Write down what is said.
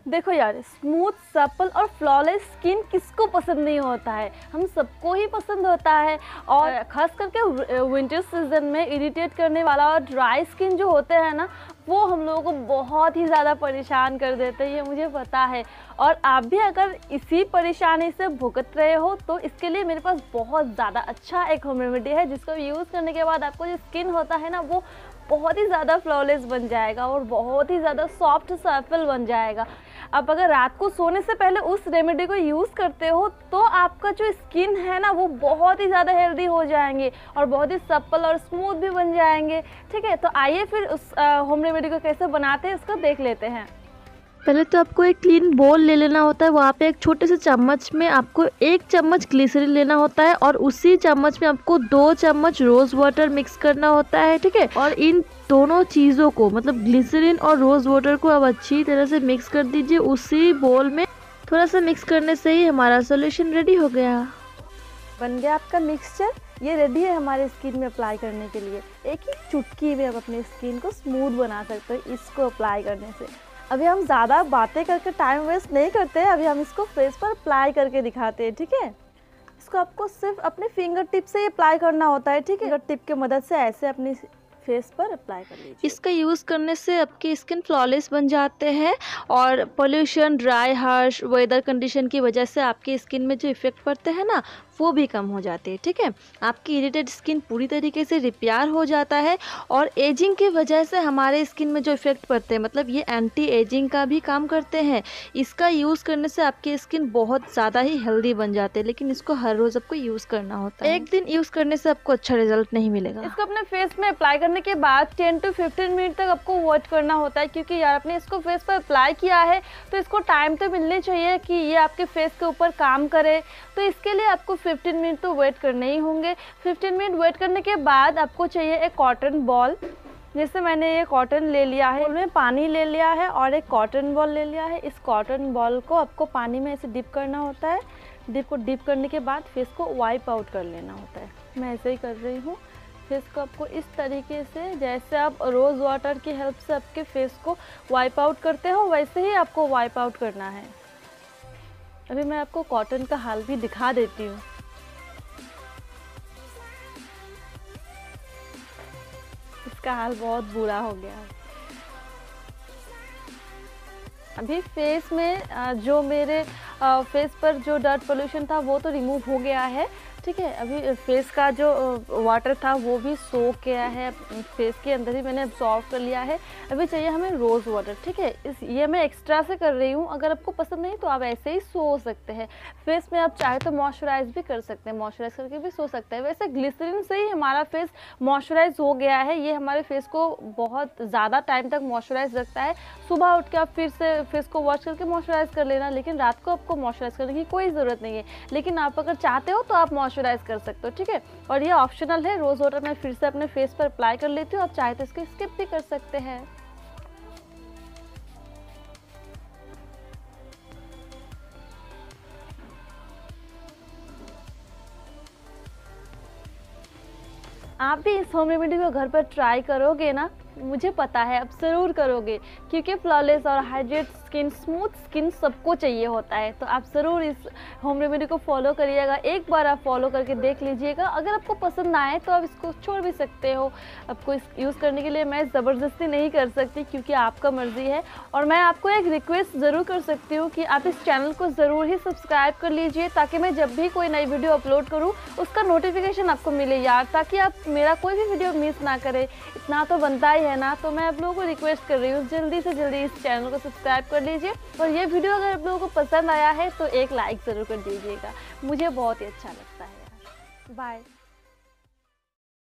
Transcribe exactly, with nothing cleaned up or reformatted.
देखो यार, smooth, supple और फ्लॉलेस स्किन किसको पसंद नहीं होता है, हम सबको ही पसंद होता है। और ख़ास करके विंटर सीजन में इरिटेट करने वाला और ड्राई स्किन जो होते हैं ना, वो हम लोगों को बहुत ही ज़्यादा परेशान कर देते हैं, ये मुझे पता है। और आप भी अगर इसी परेशानी से भुगत रहे हो तो इसके लिए मेरे पास बहुत ज़्यादा अच्छा एक होम रेमेडी है, जिसको यूज़ करने के बाद आपको जो स्किन होता है ना, वो बहुत ही ज़्यादा फ्लॉलेस बन जाएगा और बहुत ही ज़्यादा सॉफ्ट सफल बन जाएगा। आप अगर रात को सोने से पहले उस रेमेडी को यूज़ करते हो तो आपका जो स्किन है ना, वो बहुत ही ज़्यादा हेल्दी हो जाएंगे और बहुत ही सप्पल और स्मूथ भी बन जाएंगे। ठीक है, तो आइए फिर उस होम रेमेडी को कैसे बनाते हैं इसको देख लेते हैं। पहले तो आपको एक क्लीन बोल ले लेना होता है। वहाँ पे एक छोटे से चम्मच में आपको एक चम्मच ग्लिसरीन लेना होता है और उसी चम्मच में आपको दो चम्मच रोज़ वाटर मिक्स करना होता है। ठीक है, और इन दोनों चीज़ों को, मतलब ग्लिसरीन और रोज़ वाटर को आप अच्छी तरह से मिक्स कर दीजिए उसी बोल में। थोड़ा सा मिक्स करने से ही हमारा सोल्यूशन रेडी हो गया। बन गया आपका मिक्सचर, ये रेडी है हमारे स्किन में अप्लाई करने के लिए। एक ही चुटकी में आप अपनी स्किन को स्मूथ बना सकते हो इसको अप्लाई करने से। अभी हम ज़्यादा बातें करके टाइम वेस्ट नहीं करते हैं, अभी हम इसको फेस पर अप्लाई करके दिखाते हैं। ठीक है, इसको आपको सिर्फ अपने फिंगर टिप से ही अप्लाई करना होता है। ठीक है, फिंगर टिप की मदद से ऐसे अपनी फेस पर अप्लाई कर लीजिए। इसका यूज़ करने से आपकी स्किन फ्लॉलेस बन जाते हैं और pollution, dry, harsh weather condition की वजह से आपकी स्किन में जो इफ़ेक्ट पड़ते हैं ना, वो भी कम हो जाते हैं। ठीक है, आपकी इरिटेड स्किन पूरी तरीके से रिपेयर हो जाता है और एजिंग की वजह से हमारे स्किन में जो इफ़ेक्ट पड़ते हैं, मतलब ये एंटी एजिंग का भी काम करते हैं। इसका यूज़ करने से आपकी स्किन बहुत ज़्यादा ही हेल्दी बन जाते हैं, लेकिन इसको हर रोज़ आपको यूज़ करना होता है। एक दिन यूज़ करने से आपको अच्छा रिजल्ट नहीं मिलेगा। इसको अपने फेस में अप्लाई करने के बाद टेन टू फिफ्टीन मिनट तक आपको वेट करना होता है, क्योंकि यार आपने इसको फेस पर अप्लाई किया है तो इसको टाइम तो मिलनी चाहिए कि ये आपके फेस के ऊपर काम करे। तो इसके लिए आपको फिफ्टीन मिनट तो वेट करने ही होंगे। फिफ्टीन मिनट वेट करने के बाद आपको चाहिए एक कॉटन बॉल। जैसे मैंने ये कॉटन ले लिया है, उसमें पानी ले लिया है और एक कॉटन बॉल ले लिया है। इस कॉटन बॉल को आपको पानी में ऐसे डिप करना होता है। डिप को डिप करने के बाद फेस को वाइप आउट कर लेना होता है। मैं ऐसे ही कर रही हूँ। फेस को आपको इस तरीके से, जैसे आप रोज़ वाटर की हेल्प से आपके फेस को वाइप आउट करते हो, वैसे ही आपको वाइप आउट करना है। अभी मैं आपको कॉटन का हाल भी दिखा देती हूँ। इसका हाल बहुत बुरा हो गया है। अभी फेस में जो मेरे फेस पर जो डर्ट पोल्यूशन था वो तो रिमूव हो गया है। ठीक है, अभी फेस का जो वाटर था वो भी सोख गया है, फेस के अंदर ही मैंने अब्सॉर्ब कर लिया है। अभी चाहिए हमें रोज़ वाटर। ठीक है, इस ये मैं एक्स्ट्रा से कर रही हूँ, अगर आपको पसंद नहीं तो आप ऐसे ही सो सकते हैं। फेस में आप चाहे तो मॉइस्चराइज भी कर सकते हैं, मॉइस्चराइज करके भी सो सकते हैं। वैसे ग्लिसरीन से ही हमारा फेस मॉइस्चराइज हो गया है। ये हमारे फेस को बहुत ज़्यादा टाइम तक मॉइस्चराइज रखता है। सुबह उठ के आप फिर से फेस को वॉश करके मॉइस्चराइज कर लेना, लेकिन रात को आपको मॉइस्चराइज करने की कोई ज़रूरत नहीं है। लेकिन आप अगर चाहते हो तो आप मॉइस्चराइज कर सकते हो। ठीक है, और ये ऑप्शनल है। रोज़ वाटर मैं फिर से अपने फेस पर अप्लाई कर लेती हूँ, आप चाहे तो इसको स्किप भी कर सकते हैं। आप भी इस होम रेमेडी को घर पर ट्राई करोगे ना, मुझे पता है आप ज़रूर करोगे, क्योंकि फ्लॉलेस और हाइड्रेट स्किन, स्मूथ स्किन सबको चाहिए होता है। तो आप ज़रूर इस होम रेमेडी को फॉलो करिएगा। एक बार आप फॉलो करके देख लीजिएगा। अगर आपको पसंद ना आए तो आप इसको छोड़ भी सकते हो। आपको इस यूज़ करने के लिए मैं ज़बरदस्ती नहीं कर सकती, क्योंकि आपका मर्ज़ी है। और मैं आपको एक रिक्वेस्ट ज़रूर कर सकती हूँ कि आप इस चैनल को ज़रूर ही सब्सक्राइब कर लीजिए, ताकि मैं जब भी कोई नई वीडियो अपलोड करूँ उसका नोटिफिकेशन आपको मिले यार, ताकि आप मेरा कोई भी वीडियो मिस ना करें। इतना तो बनता ही है ना। तो मैं आप लोगों को रिक्वेस्ट कर रही हूँ, जल्दी से जल्दी इस चैनल को सब्सक्राइब कर लीजिए। और ये वीडियो अगर आप लोगों को पसंद आया है तो एक लाइक ज़रूर कर दीजिएगा, मुझे बहुत ही अच्छा लगता है यार। बाय।